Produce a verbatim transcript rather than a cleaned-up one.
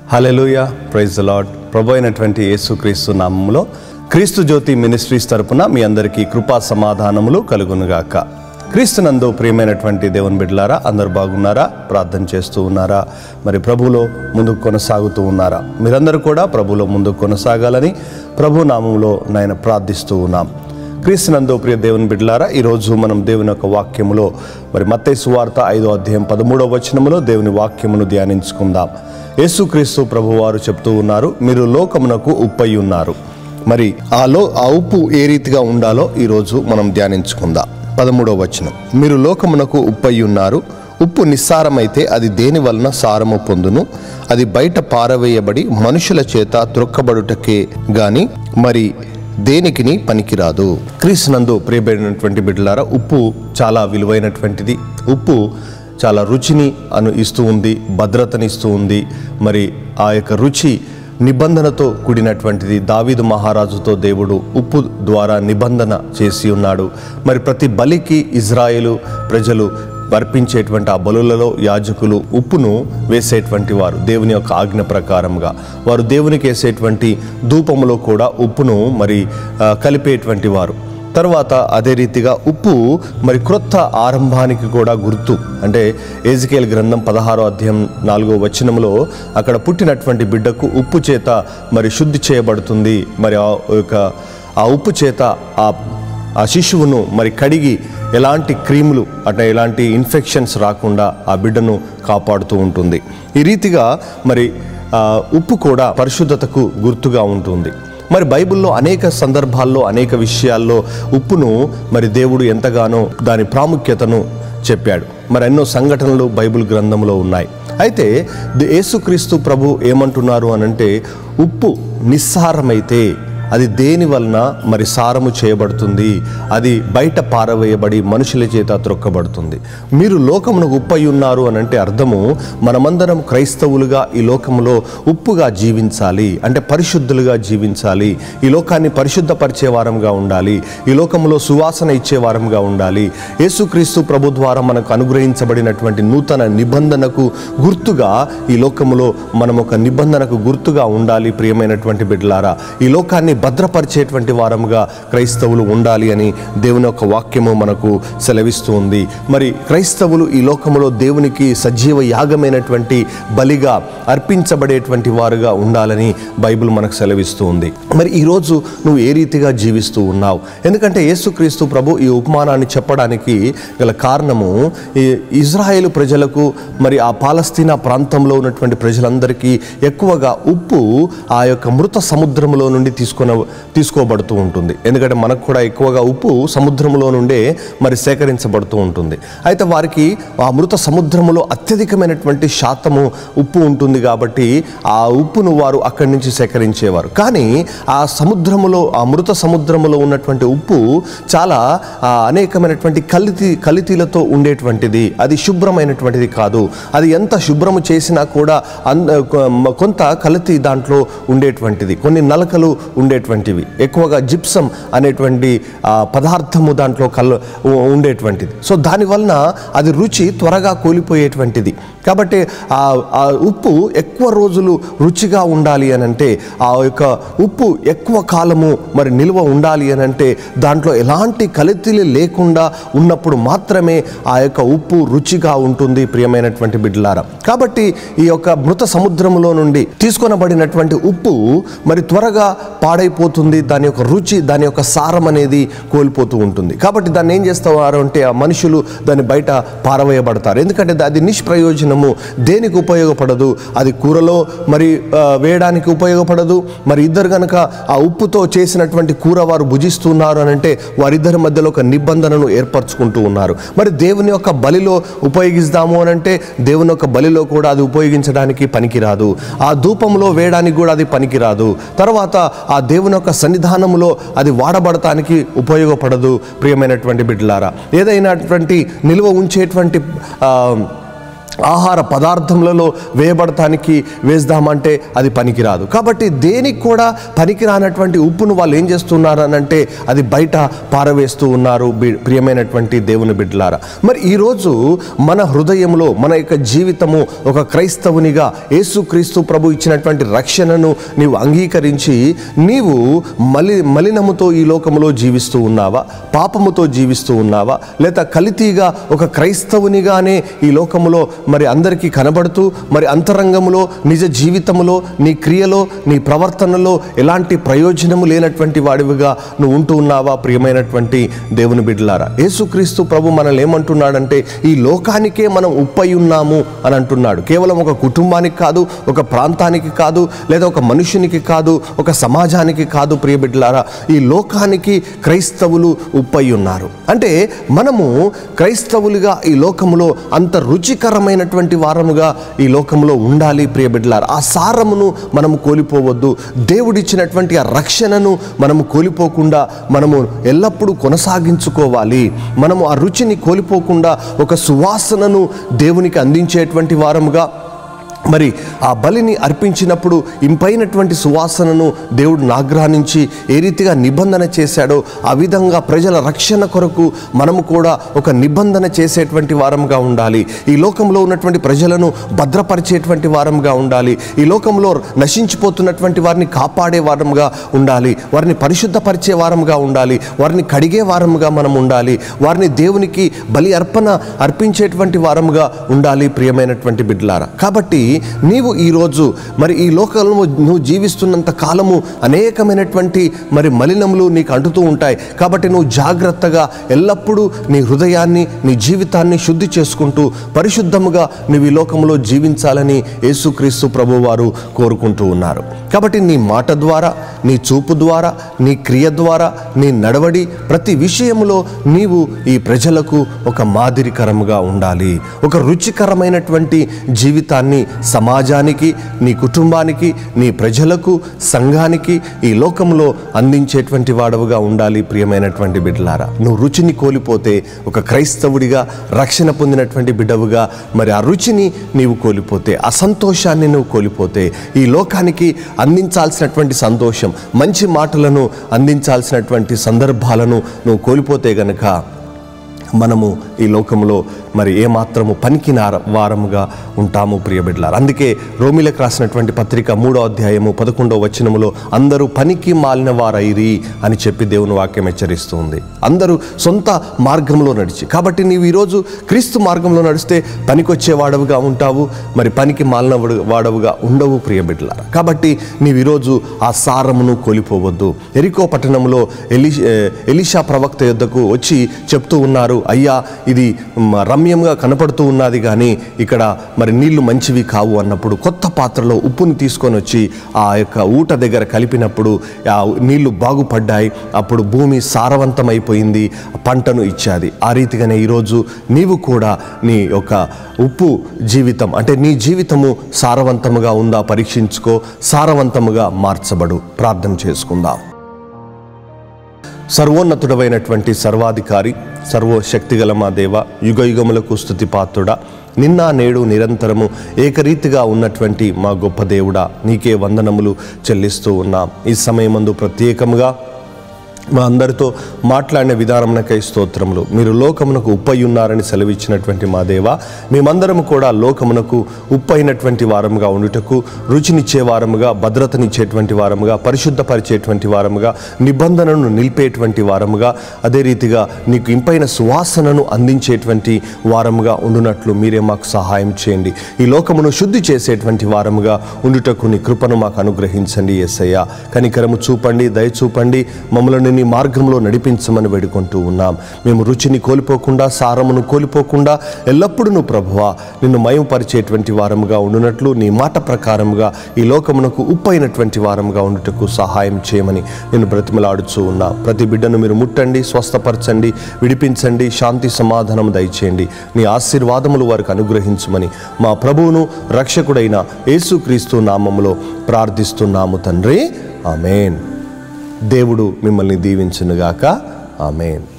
Hallelujah, praise the lord. ప్రభు అయినటువంటి యేసుక్రీస్తు నామములో క్రీస్తు జ్యోతి మినిస్ట్రీస్ తరపున మీ అందరికీ కృపా సమాధానములు కలుగునుగాక. క్రీస్తునందు ప్రియమైనటువంటి దేవుని బిడ్డలారా, అందరు బాగున్నారా? ప్రార్థన చేస్తూ ఉన్నారా? మరి ప్రభువులో ముందుకు కొనసాగుతూ ఉన్నారా? మీరందరూ కూడా ప్రభువులో ముందుకు కొనసాగాలని ప్రభు నామములో నాయన ప్రార్థిస్తూ ఉన్నాం. క్రీస్తునందు ప్రియ దేవుని బిడ్డలారా, ఈరోజు మనం దేవుని యొక్క వాక్యములో మరి మత్తయి సువార్త ఐదో అధ్యాయం పదమూడవ వచనములో దేవుని వాక్యమును ధ్యానించుకుందాం. యేసుక్రీస్తు ప్రభువారు చెప్తూ ఉన్నారు, మీరు లోకమునకు ఉప్పై ఉన్నారు. మరి ఆ లో ఆ ఉప్పు ఏ రీతిగా ఉండాలో ఈరోజు మనం ధ్యానించుకుందాం. పదమూడవ వచనం, మీరు లోకమునకు ఉప్పై ఉన్నారు. ఉప్పు నిస్సారమైతే అది దేని వలన సారము పొందును? అది బయట పారవేయబడి మనుషుల చేత త్రొక్కబడుటకే గాని మరి దేనికిని పనికిరాదు. క్రీస్తునందు ప్రియబడినటువంటి బిడ్డలారా, ఉప్పు చాలా విలువైనటువంటిది. ఉప్పు చాలా రుచిని అను ఇస్తూ ఉంది, భద్రతని ఇస్తూ ఉంది. మరి ఆ యొక్క రుచి నిబంధనతో కూడినటువంటిది. దావీదు మహారాజుతో దేవుడు ఉప్పు ద్వారా నిబంధన చేసి ఉన్నాడు. మరి ప్రతి బలికి ఇజ్రాయేలు ప్రజలు అర్పించేటువంటి ఆ బలులలో యాజకులు ఉప్పును వేసేటువంటి వారు. దేవుని యొక్క ఆజ్ఞ ప్రకారంగా వారు దేవునికి వేసేటువంటి ధూపములో కూడా ఉప్పును మరి కలిపేటువంటి వారు. తర్వాత అదే రీతిగా ఉప్పు మరి క్రొత్త ఆరంభానికి కూడా గుర్తు. అంటే ఎజికేల్ గ్రంథం పదహారో అధ్యాయం నాలుగో వచనంలో అక్కడ పుట్టినటువంటి బిడ్డకు ఉప్పు చేత మరి శుద్ధి చేయబడుతుంది. మరి ఆ యొక్క ఆ ఉప్పు చేత ఆ ఆ శిశువును మరి కడిగి ఎలాంటి క్రీములు అంటే ఎలాంటి ఇన్ఫెక్షన్స్ రాకుండా ఆ బిడ్డను కాపాడుతూ ఉంటుంది. ఈ రీతిగా మరి ఉప్పు కూడా పరిశుద్ధతకు గుర్తుగా ఉంటుంది. మరి బైబిల్లో అనేక సందర్భాల్లో అనేక విషయాల్లో ఉప్పును మరి దేవుడు ఎంతగానో దాని ప్రాముఖ్యతను చెప్పాడు. మరి ఎన్నో సంఘటనలు బైబిల్ గ్రంథంలో ఉన్నాయి. అయితే యేసుక్రీస్తు ప్రభు ఏమంటున్నారు అనంటే, ఉప్పు నిస్సారమైతే అది దేని వలన మరి సారము చేయబడుతుంది? అది బయట పారవేయబడి మనుషుల చేత త్రొక్కబడుతుంది. మీరు లోకమునకు ఉప్పై ఉన్నారు అని అంటే అర్థము, మనమందరం క్రైస్తవులుగా ఈ లోకంలో ఉప్పుగా జీవించాలి, అంటే పరిశుద్ధులుగా జీవించాలి. ఈ లోకాన్ని పరిశుద్ధపరిచే వారంగా ఉండాలి. ఈ లోకంలో సువాసన ఇచ్చే వారంగా ఉండాలి. యేసుక్రీస్తు ప్రభు ద్వారా మనకు అనుగ్రహించబడినటువంటి నూతన నిబంధనకు గుర్తుగా ఈ లోకములో మనం ఒక నిబంధనకు గుర్తుగా ఉండాలి. ప్రియమైనటువంటి బిడ్డలారా, ఈ లోకాన్ని భద్రపరిచేటువంటి వారముగా క్రైస్తవులు ఉండాలి అని దేవుని యొక్క వాక్యము మనకు సెలవిస్తూ ఉంది. మరి క్రైస్తవులు ఈ లోకములో దేవునికి సజీవ యాగమైనటువంటి బలిగా అర్పించబడేటువంటి వారుగా ఉండాలని బైబిల్ మనకు సెలవిస్తూ ఉంది. మరి ఈరోజు నువ్వు ఏ రీతిగా జీవిస్తూ ఉన్నావు? ఎందుకంటే యేసుక్రీస్తు ప్రభు ఈ ఉపమానాన్ని చెప్పడానికి గల కారణము, ఈ ఇజ్రాయేలు ప్రజలకు మరి ఆ పాలస్తీనా ప్రాంతంలో ఉన్నటువంటి ప్రజలందరికీ ఎక్కువగా ఉప్పు ఆ యొక్క మృత సముద్రంలో నుండి తీసుకొని తీసుకోబడుతూ ఉంటుంది. ఎందుకంటే మనకు కూడా ఎక్కువగా ఉప్పు సముద్రంలో నుండే మరి సేకరించబడుతూ ఉంటుంది. అయితే వారికి ఆ మృత సముద్రములో అత్యధికమైనటువంటి శాతము ఉప్పు ఉంటుంది కాబట్టి ఆ ఉప్పును వారు అక్కడి నుంచి సేకరించేవారు. కానీ ఆ సముద్రములో ఆ మృత సముద్రములో ఉన్నటువంటి ఉప్పు చాలా అనేకమైనటువంటి కలితి కలితీలతో ఉండేటువంటిది. అది శుభ్రమైనటువంటిది కాదు. అది ఎంత శుభ్రము చేసినా కూడా కొంత కల్తీ దాంట్లో ఉండేటువంటిది, కొన్ని నలకలు ఉండేటువంటివి, ఎక్కువగా జిప్సమ్ అనేటువంటి పదార్థము దాంట్లో కల్ ఉండేటువంటిది. సో దానివలన అది రుచి త్వరగా కూలిపోయేటువంటిది. కాబట్టి ఆ ఉప్పు ఎక్కువ రోజులు రుచిగా ఉండాలి అని అంటే, ఆ యొక్క ఉప్పు ఎక్కువ కాలము మరి నిల్వ ఉండాలి అని అంటే, దాంట్లో ఎలాంటి కల్తీలు లేకుండా ఉన్నప్పుడు మాత్రమే ఆ యొక్క ఉప్పు రుచిగా ఉంటుంది. ప్రియమైనటువంటి బిడ్డలారా, కాబట్టి ఈ యొక్క మృత సముద్రములో నుండి తీసుకొనబడినటువంటి ఉప్పు మరి త్వరగా పాడైపోతుంది. దాని యొక్క రుచి, దాని యొక్క సారం అనేది కోల్పోతూ ఉంటుంది. కాబట్టి దాన్ని ఏం చేస్తారు అంటే, ఆ మనుషులు దాన్ని బయట పారవేయబడతారు. ఎందుకంటే అది నిష్ప్రయోజనము, దేనికి ఉపయోగపడదు. అది కూరలో మరి వేయడానికి ఉపయోగపడదు. మరి ఇద్దరు కనుక ఆ ఉప్పుతో చేసినటువంటి కూర వారు భుజిస్తున్నారు అని అంటే, వారిద్దరి మధ్యలో ఒక నిబంధనను ఏర్పరచుకుంటూ ఉన్నారు. మరి దేవుని యొక్క బలిలో ఉపయోగిస్తాము అని అంటే, దేవుని యొక్క బలిలో కూడా అది ఉపయోగించడానికి పనికిరాదు. ఆ ధూపంలో వేయడానికి కూడా అది పనికిరాదు. తర్వాత ఆ దేవుని యొక్క సన్నిధానములో అది వాడబడటానికి ఉపయోగపడదు. ప్రియమైనటువంటి బిడ్డలారా, ఏదైనాటువంటి నిల్వ ఉంచేటువంటి ఆహార పదార్థములలో వేయబడటానికి వేద్దామంటే అది పనికిరాదు. కాబట్టి దేనికి కూడా పనికిరానటువంటి ఉప్పును వాళ్ళు ఏం చేస్తున్నారు అని అంటే అది బయట పారవేస్తూ ఉన్నారు. ప్రియమైనటువంటి దేవుని బిడ్డలారా, మరి ఈరోజు మన హృదయంలో మన యొక్క జీవితము ఒక క్రైస్తవునిగా యేసుక్రీస్తు ప్రభు ఇచ్చినటువంటి రక్షణను నీవు అంగీకరించి నీవు మలి మలినముతో ఈ లోకములో జీవిస్తూ ఉన్నావా, పాపముతో జీవిస్తూ ఉన్నావా, లేదా కలితీగా ఒక క్రైస్తవునిగానే ఈ లోకములో మరి అందరికీ కనబడుతూ మరి అంతరంగములో నిజ జీవితములో నీ క్రియలో నీ ప్రవర్తనలో ఎలాంటి ప్రయోజనము లేనటువంటి వాడివిగా నువ్వు ఉంటూ ఉన్నావా? ప్రియమైనటువంటి దేవుని బిడ్డలారా, యేసుక్రీస్తు ప్రభు మనల్ని ఏమంటున్నాడంటే ఈ లోకానికే మనం ఉప్పై ఉన్నాము అని అంటున్నాడు. కేవలం ఒక కుటుంబానికి కాదు, ఒక ప్రాంతానికి కాదు, లేదా ఒక మనుషునికి కాదు, ఒక సమాజానికి కాదు. ప్రియ బిడ్డలారా, ఈ లోకానికి క్రైస్తవులు ఉప్పై ఉన్నారు. అంటే మనము క్రైస్తవులుగా ఈ లోకములో అంత రుచికరమైన వారముగా ఈ లోకంలో ఉండాలి. ప్రియ బిడ్డలారా, ఆ సారమును మనము కోల్పోవద్దు. దేవుడిచ్చినటువంటి ఆ రక్షణను మనము కోల్పోకుండా మనము ఎల్లప్పుడూ కొనసాగించుకోవాలి. మనము ఆ రుచిని కోల్పోకుండా ఒక సువాసనను దేవునికి అందించేటువంటి వారముగా మరి ఆ బలిని అర్పించినప్పుడు ఇంపైనటువంటి సువాసనను దేవుడు నాగ్రహించి ఏ రీతిగా నిబంధన చేశాడో ఆ విధంగా ప్రజల రక్షణ కొరకు మనము కూడా ఒక నిబంధన చేసేటువంటి వారంగా ఉండాలి. ఈ లోకంలో ఉన్నటువంటి ప్రజలను భద్రపరిచేటువంటి వారంగా ఉండాలి. ఈ లోకంలో నశించిపోతున్నటువంటి వారిని కాపాడే వారంగా ఉండాలి. వారిని పరిశుద్ధపరిచే వారంగా ఉండాలి. వారిని కడిగే వారంగా మనం ఉండాలి. వారిని దేవునికి బలి అర్పణ అర్పించేటువంటి వారంగా ఉండాలి. ప్రియమైనటువంటి బిడ్డలారా, కాబట్టి నీవు ఈరోజు మరి ఈ లోకంలో నువ్వు జీవిస్తున్నంత కాలము అనేకమైనటువంటి మరి మలినములు నీకు అంటుతూ ఉంటాయి. కాబట్టి నువ్వు జాగ్రత్తగా ఎల్లప్పుడూ నీ హృదయాన్ని నీ జీవితాన్ని శుద్ధి చేసుకుంటూ పరిశుద్ధముగా నువ్వు ఈ లోకంలో జీవించాలని యేసుక్రీస్తు ప్రభువారు కోరుకుంటూ ఉన్నారు. కాబట్టి నీ మాట ద్వారా, నీ చూపు ద్వారా, నీ క్రియ ద్వారా, నీ నడవడి ప్రతి విషయంలో నీవు ఈ ప్రజలకు ఒక మాదిరికరముగా ఉండాలి. ఒక రుచికరమైనటువంటి జీవితాన్ని సమాజానికి, నీ కుటుంబానికి, నీ ప్రజలకు, సంఘానికి, ఈ లోకంలో అందించేటువంటి వాడవుగా ఉండాలి. ప్రియమైనటువంటి బిడ్డలారా, నువ్వు రుచిని కోల్పోతే ఒక క్రైస్తవుడిగా రక్షణ పొందినటువంటి బిడ్డవుగా మరి ఆ రుచిని నీవు కోల్పోతే, ఆ సంతోషాన్ని నువ్వు కోల్పోతే, ఈ లోకానికి అందించాల్సినటువంటి సంతోషం, మంచి మాటలను అందించాల్సినటువంటి సందర్భాలను నువ్వు కోల్పోతే గనక మనము ఈ లోకంలో మరి ఏమాత్రము పనికి వారముగా ఉంటాము. ప్రియ బిడ్డలారా, అందుకే రోమిలకు రాసినటువంటి పత్రిక మూడో అధ్యాయము పదకొండవ వచనములో అందరూ పనికి మాలిన వారైరి అని చెప్పి దేవుని వాక్యం హెచ్చరిస్తుంది. అందరూ సొంత మార్గంలో నడిచి, కాబట్టి నీవు ఈరోజు క్రీస్తు మార్గంలో నడిస్తే పనికొచ్చే వాడవుగా ఉంటావు, మరి పనికి మాలిన వాడవుగా ఉండవు. ప్రియ బిడ్డలారా, కాబట్టి నీవు ఈరోజు ఆ సారమును కోల్పోవద్దు. ఎరికో పట్టణంలో ఎలి ఎలీషా ప్రవక్త యొద్దకు వచ్చి చెప్తూ ఉన్నారు, అయ్యా ఇది రమ్యంగా కనపడుతూ ఉన్నది కానీ ఇక్కడ మరి నీళ్లు మంచివి కావు అన్నప్పుడు కొత్త పాత్రలో ఉప్పుని తీసుకొని వచ్చి ఆ యొక్క ఊట దగ్గర కలిపినప్పుడు ఆ నీళ్లు బాగుపడ్డాయి. అప్పుడు భూమి సారవంతమైపోయింది, పంటను ఇచ్చేది. ఆ రీతిగానే ఈరోజు నీవు కూడా నీ యొక్క ఉప్పు జీవితం అంటే నీ జీవితము సారవంతముగా ఉందా పరీక్షించుకో, సారవంతముగా మార్చబడు. ప్రార్థన చేసుకుందాం. సర్వోన్నతుడమైనటువంటి సర్వాధికారి, సర్వశక్తిగల మా దేవ, యుగ యుగములకు స్తుతి పాత్రుడా, నిన్న నేడు నిరంతరము ఏకరీతిగా ఉన్నటువంటి మా గొప్ప దేవుడా, నీకే వందనములు చెల్లిస్తూ ఉన్నాం. ఈ సమయమందు ప్రత్యేకముగా మా అందరితో మాట్లాడిన విధానమునకై స్తోత్రములు. మీరు లోకమునకు ఉప్పై ఉన్నారని సెలవిచ్చినటువంటి మా దేవ, మేమందరము కూడా లోకమునకు ఉప్పైనటువంటి వారముగా ఉండుటకు, రుచినిచ్చే వారముగా, భద్రతనిచ్చేటువంటి వారముగా, పరిశుద్ధపరిచేటువంటి వారముగా, నిబంధనను నిలిపేటువంటి వారముగా, అదే రీతిగా నీకు ఇంపైన సువాసనను అందించేటువంటి వారముగా ఉండునట్లు మీరే మాకు సహాయం చేయండి. ఈ లోకమును శుద్ధి చేసేటువంటి వారముగా ఉండుటకు నీ కృపను మాకు అనుగ్రహించండి. యేసయ్యా, కనికరము చూపండి, దయ చూపండి, మమ్మల్ని నీ మార్గంలో నడిపించమని వేడుకుంటూ ఉన్నాం. మేము రుచిని కోల్పోకుండా, సారమును కోల్పోకుండా ఎల్లప్పుడూ ప్రభువా నిన్ను మయంపరిచేటువంటి వారముగా ఉండునట్లు నీ మాట ప్రకారముగా ఈ లోకమునకు ఉప్పైనటువంటి వారముగా ఉండుటకు సహాయం చేయమని నేను బ్రతిమలాడుచూ ఉన్నా. ప్రతి బిడ్డను మీరు ముట్టండి, స్వస్థపరచండి, విడిపించండి, శాంతి సమాధానం దయచేయండి. నీ ఆశీర్వాదములు వారికి అనుగ్రహించమని మా ప్రభువును రక్షకుడైన యేసుక్రీస్తు నామములో ప్రార్థిస్తున్నాము తండ్రి. ఆమేన్. దేవుడు మిమ్మల్ని దీవించునుగాక. ఆమేన్.